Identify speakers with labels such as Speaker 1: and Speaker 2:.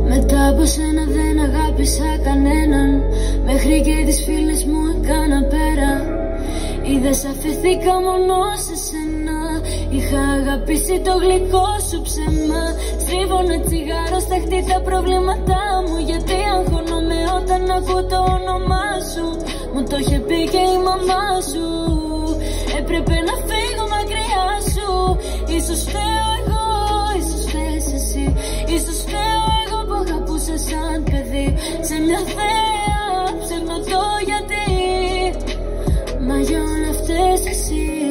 Speaker 1: Μετά από σένα δεν αγάπησα κανέναν, μέχρι και τις φίλες μου έκανα πέρα. Είδες αφήθηκα μόνο σε σένα, είχα αγαπήσει το γλυκό σου ψέμα. Στρίβω ένα τσιγάρο σταχτεί τα προβλήματά μου, γιατί αγχώνομαι όταν ακούω το όνομά σου. Μου το είχε πει και η μαμά σου, έπρεπε να φύγω μακριά σου. Ίσως φταίω εγώ, ίσως φταίς εσύ, ίσως φταίω εγώ που αγαπούσα σαν παιδί. Σε μια θέα ψάχνω το γιατί, μα για όλα φταίς εσύ.